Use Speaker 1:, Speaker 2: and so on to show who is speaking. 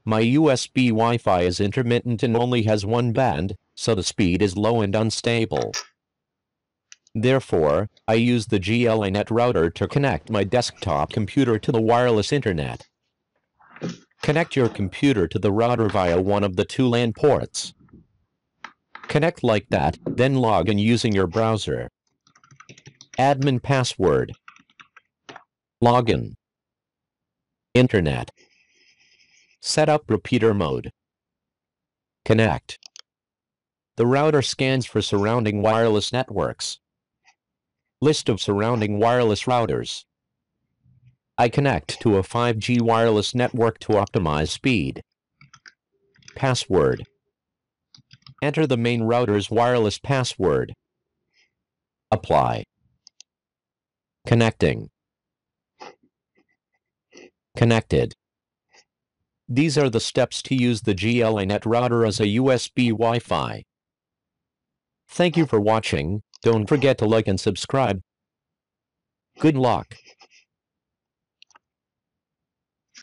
Speaker 1: My USB Wi-Fi is intermittent and only has one band, so the speed is low and unstable. Therefore, I use the iNet router to connect my desktop computer to the wireless internet. Connect your computer to the router via one of the two LAN ports. Connect like that, then log in using your browser. Admin password. Login. Internet. Set up repeater mode. Connect. The router scans for surrounding wireless networks. List of surrounding wireless routers. I connect to a 5G wireless network to optimize speed. Password. Enter the main router's wireless password. Apply. Connecting. Connected. These are the steps to use the iNet router as a USB Wi-Fi. Thank you for watching. Don't forget to like and subscribe. Good luck.